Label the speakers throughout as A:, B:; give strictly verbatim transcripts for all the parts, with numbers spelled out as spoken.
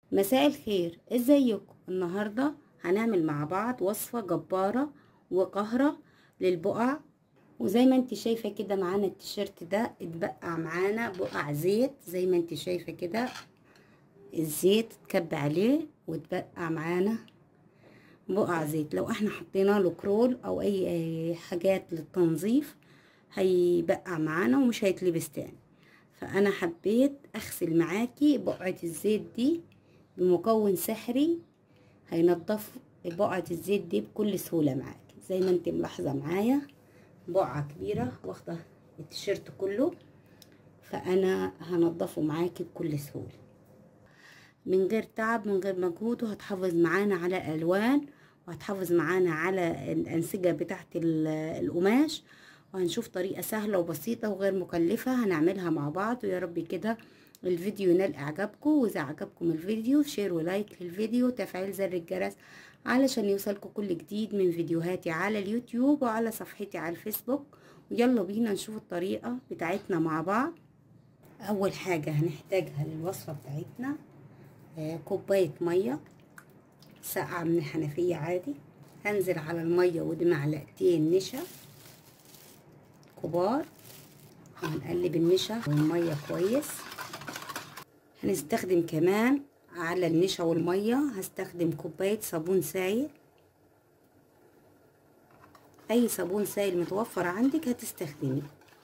A: مساء الخير، ازيكم؟ النهارده هنعمل مع بعض وصفة جبارة وقاهرة للبقع. وزي ما انت شايفة كده معانا التيشيرت ده اتبقع معانا بقع زيت. زي ما انت شايفة كده الزيت اتكب عليه واتبقع معانا بقع زيت. لو احنا حطينا له كرول او اي, أي حاجات للتنظيف هيبقع معانا ومش هيتلبس تاني. فانا حبيت اغسل معاكي بقعة الزيت دي بمكون سحري هينضف بقعة الزيت دي بكل سهولة معاكي. زي ما انت ملاحظة معايا بقعة كبيرة واخدة التيشيرت كله، فانا هنضفه معاكي بكل سهولة من غير تعب من غير مجهود، وهتحافظ معانا على الالوان وهتحافظ معانا على الانسجة بتاعت القماش. وهنشوف طريقة سهلة وبسيطة وغير مكلفة هنعملها مع بعض. ويا رب كده الفيديو ينال اعجابكم، واذا عجبكم الفيديو شير ولايك للفيديو وتفعيل زر الجرس علشان يوصلكم كل جديد من فيديوهاتي على اليوتيوب وعلى صفحتي على الفيسبوك. ويلا بينا نشوف الطريقة بتاعتنا مع بعض. اول حاجة هنحتاجها للوصفة بتاعتنا آه كوباية مية ساقعة من الحنفية عادي. هنزل على المية ودي معلقتين نشا كبار، وهنقلب النشا والمية كويس. هنستخدم كمان على النشا والمية هستخدم كوباية صابون سائل. اي صابون سائل متوفر عندك هتستخدمي.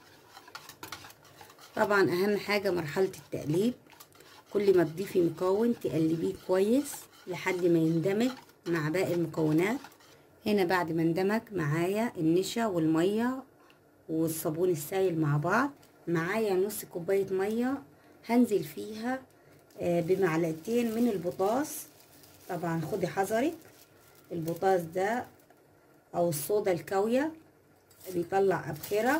A: طبعا اهم حاجة مرحلة التقليب، كل ما تضيفي مكون تقلبيه كويس لحد ما يندمج مع باقي المكونات. هنا بعد ما اندمج معايا النشا والمية والصابون السائل مع بعض، معايا نص كوباية مية هنزل فيها بمعلقتين من البوتاص. طبعا خدي حذرك، البوتاص ده او الصودا الكاوية بيطلع ابخرة،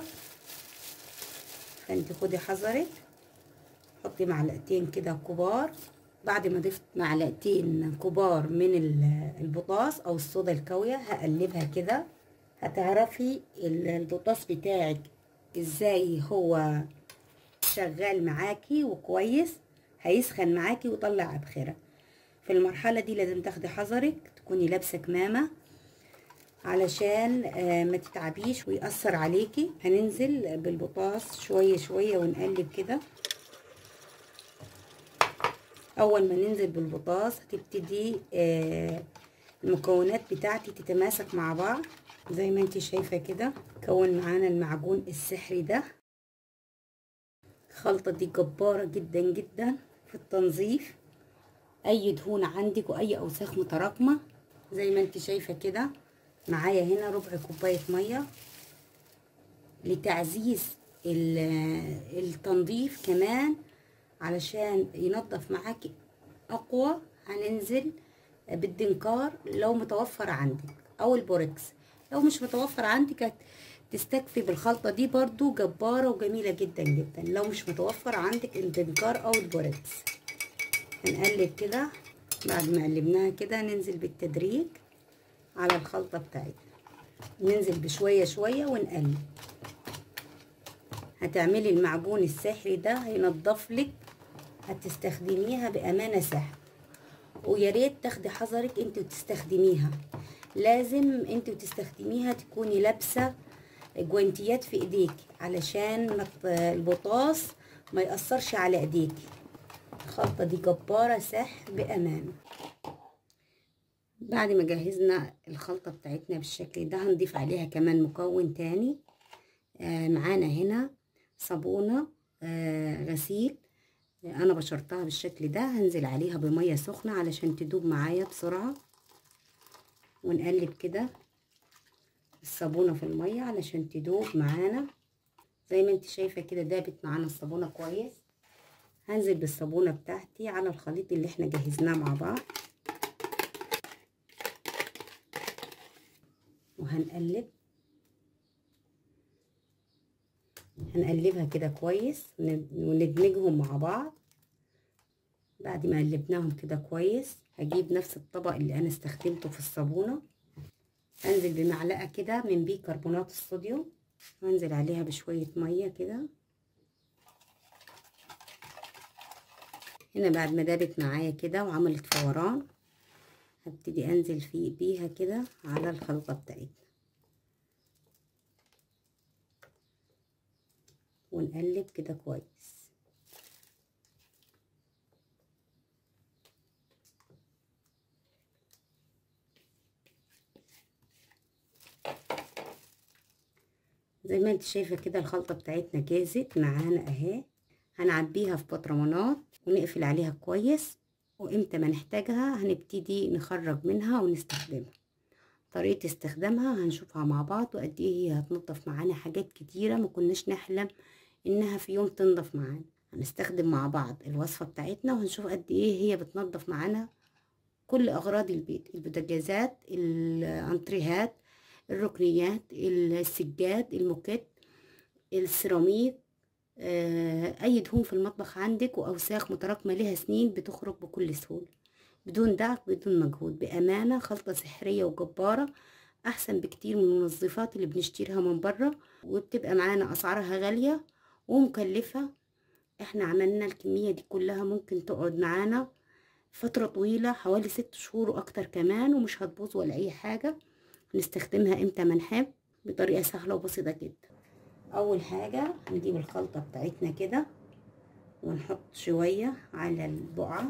A: فانت خدي حذرك. حطي معلقتين كده كبار. بعد ما ضفت معلقتين كبار من البوتاص او الصودا الكاوية هقلبها كده. هتعرفي البوتاص بتاعك ازاي هو شغال معاكي وكويس، هيسخن معاكي ويطلع ابخره. في المرحله دي لازم تاخدي حذرك، تكوني لابسه كمامه علشان ما تتعبيش ويأثر عليكي. هننزل بالبطاطس شويه شويه ونقلب كده. اول ما ننزل بالبطاطس هتبتدي المكونات بتاعتي تتماسك مع بعض. زي ما انت شايفه كده كون معانا المعجون السحري ده. الخلطه دي جباره جدا جدا في التنظيف اي دهون عندك واي اوساخ متراكمه. زي ما انت شايفه كده معايا هنا ربع كوبايه ميه لتعزيز التنظيف كمان علشان ينظف معاكي اقوى. هننزل بالدنكار لو متوفر عندك او البوركس. لو مش متوفر عندك تستكفي بالخلطه دي برضو جباره وجميله جدا جدا. لو مش متوفر عندك الدنكار او البوركس هنقلب كده. بعد ما قلبناها كده ننزل بالتدريج على الخلطة بتاعتنا، ننزل بشوية شوية ونقلب. هتعملي المعجون السحري ده هينضف لك، هتستخدميها بأمانة سحر. ويا ريت تاخدي حذرك انت وتستخدميها، لازم انت وتستخدميها تكوني لابسة جوانتيات في ايديك علشان البطاس ما يأثرش على ايديكي. الخلطة دي جبارة سحر بأمانة. بعد ما جهزنا الخلطة بتاعتنا بالشكل ده هنضيف عليها كمان مكون تاني. آه معانا هنا صابونة آه غسيل. آه انا بشرتها بالشكل ده. هنزل عليها بمية سخنة علشان تدوب معايا بسرعة، ونقلب كده الصابونة في المية علشان تدوب معانا. زي ما انت شايفة كده دابت معانا الصابونة كويس. هنزل بالصابونة بتاعتي على الخليط اللي احنا جهزناه مع بعض وهنقلب هنقلبها كده كويس وندمجهم مع بعض. بعد ما قلبناهم كده كويس هجيب نفس الطبق اللي انا استخدمته في الصابونة، انزل بمعلقة كده من بيكربونات الصوديوم، وانزل عليها بشوية مية كده. هنا بعد ما دابت معايا كده وعملت فوران، هبتدي انزل في بيها كده على الخلطة بتاعتنا ونقلب كده كويس. زي ما انت شايفة كده الخلطة بتاعتنا جاهزت معانا اهي. هنعبيها في بطرمانات ونقفل عليها كويس، وامتى ما نحتاجها هنبتدي نخرج منها ونستخدمها. طريقة استخدامها هنشوفها مع بعض، وقد ايه هي هتنضف معانا حاجات كتيرة ما كناش نحلم انها في يوم تنضف معانا. هنستخدم مع بعض الوصفة بتاعتنا وهنشوف قد ايه هي بتنضف معانا كل اغراض البيت، البوتاجازات، الانتريهات، الركنيات، السجاد، الموكيت، السيراميك، اي دهون في المطبخ عندك واوساخ متراكمه لها سنين بتخرج بكل سهوله بدون دعك بدون مجهود. بامانه خلطه سحريه وجباره، احسن بكتير من المنظفات اللي بنشتريها من بره وبتبقى معانا اسعارها غاليه ومكلفه. احنا عملنا الكميه دي كلها ممكن تقعد معانا فتره طويله، حوالي ست شهور واكتر كمان، ومش هتبوظ ولا اي حاجه. هنستخدمها امتى ما نحب بطريقه سهله وبسيطه جدا. اول حاجه هنجيب الخلطه بتاعتنا كده ونحط شويه على البقعه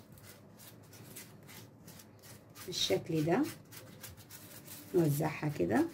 A: بالشكل ده، نوزعها كده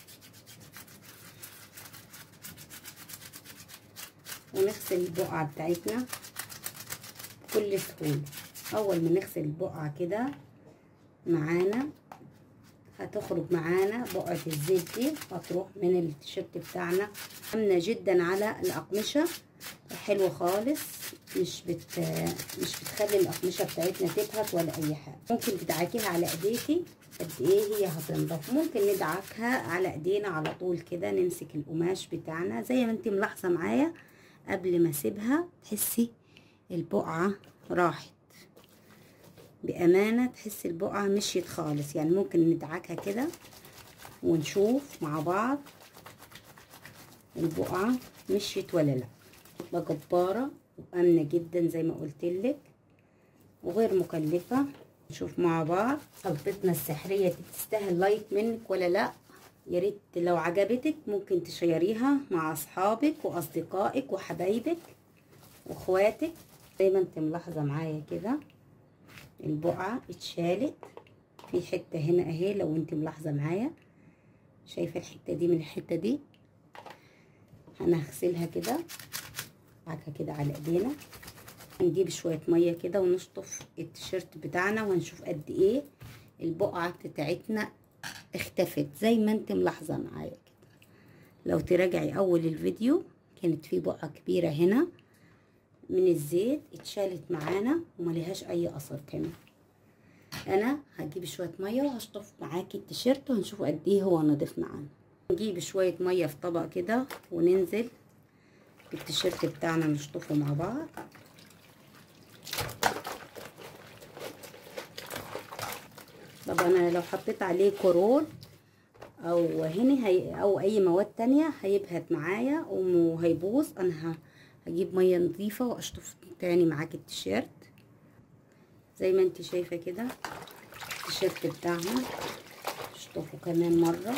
A: ونغسل البقعه بتاعتنا بكل سهوله. اول ما نغسل البقعه كده معانا هتخرج معانا بقعة الزيت دي، هتروح من التيشيرت بتاعنا. امنة جدا على الاقمشة، حلوة خالص، مش بت مش بتخلي الاقمشة بتاعتنا تبهت ولا اي حاجة. ممكن تدعكيها على ايديكي قد ايه هي هتنضف. ممكن ندعكها على ايدينا على طول كده، نمسك القماش بتاعنا زي ما انت ملاحظة معايا. قبل ما اسيبها تحسي البقعة راحت، بأمانة تحس البقعة مشيت خالص. يعني ممكن ندعكها كده ونشوف مع بعض البقعة مشيت ولا لا. خطة جبارة وآمنة جدا زي ما قلتلك وغير مكلفة. نشوف مع بعض خلطتنا السحرية تستاهل لايك منك ولا لا. يا ريت لو عجبتك ممكن تشيريها مع اصحابك واصدقائك وحبايبك واخواتك. زي ما انت ملاحظة معايا كده البقعة اتشالت في حتة هنا اهي، لو انت ملاحظة معايا شايفة الحتة دي من الحتة دي. هنغسلها كده عكا كده على ايدينا، هنجيب شوية مية كده ونشطف التيشيرت بتاعنا وهنشوف قد ايه البقعة بتاعتنا اختفت زي ما انت ملاحظة معايا كده. لو تراجعي اول الفيديو كانت في بقعة كبيرة هنا من الزيت اتشالت معانا ومليهاش اي اثر كمان. انا هجيب شويه ميه وهشطف معاكي التيشيرت وهنشوف قد ايه هو نضيف معانا. نجيب شويه ميه في طبق كده وننزل التيشيرت بتاعنا نشطفه مع بعض. طبعا انا لو حطيت عليه كورول او هنا هي او اي مواد تانية هيبهت معايا وهيبوظ. انا هجيب ميه نظيفه واشطف تاني معاكي التيشيرت زي ما انت شايفه كده. التيشيرت بتاعنا اشطفه كمان مره.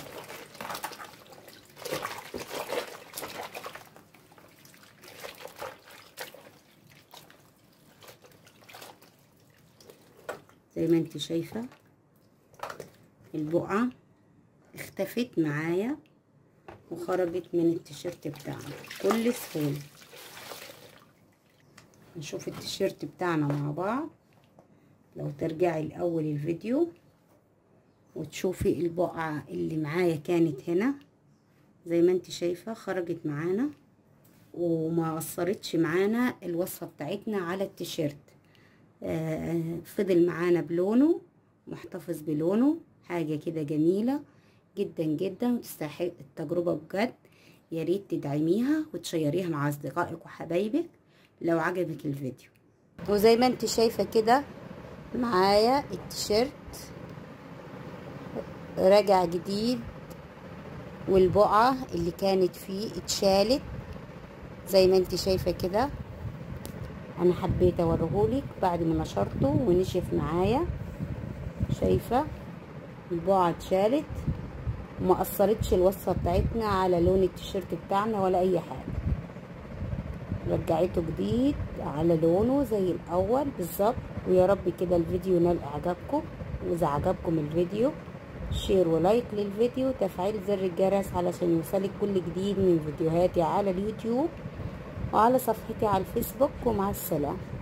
A: زي ما انت شايفه البقعه اختفت معايا وخرجت من التيشيرت بتاعنا بكل سهوله. نشوف التيشيرت بتاعنا مع بعض. لو ترجعي لاول الفيديو وتشوفي البقعة اللي معايا كانت هنا زي ما انت شايفة خرجت معانا وما اثرتش معانا الوصفة بتاعتنا على التيشيرت. آه فضل معانا بلونه، محتفظ بلونه، حاجة كده جميلة جدا جدا وتستحق التجربة بجد. يا ريت تدعميها وتشيريها مع اصدقائك وحبايبك لو عجبك الفيديو. وزي ما انت شايفة كده معايا التيشيرت رجع جديد والبقعة اللي كانت فيه اتشالت زي ما انت شايفة كده. انا حبيت اوريهولك بعد ما نشرته ونشف معايا. شايفه البقعه اتشالت وما اثرتش الوصفه بتاعتنا على لون التيشيرت بتاعنا ولا اي حاجه، رجعته جديد على لونه زي الاول بالظبط. ويا رب كده الفيديو نال اعجابكم، واذا عجبكم الفيديو شير ولايك للفيديو، تفعيل زر الجرس علشان يوصلك كل جديد من فيديوهاتي على اليوتيوب وعلى صفحتي على الفيسبوك. ومع السلامه.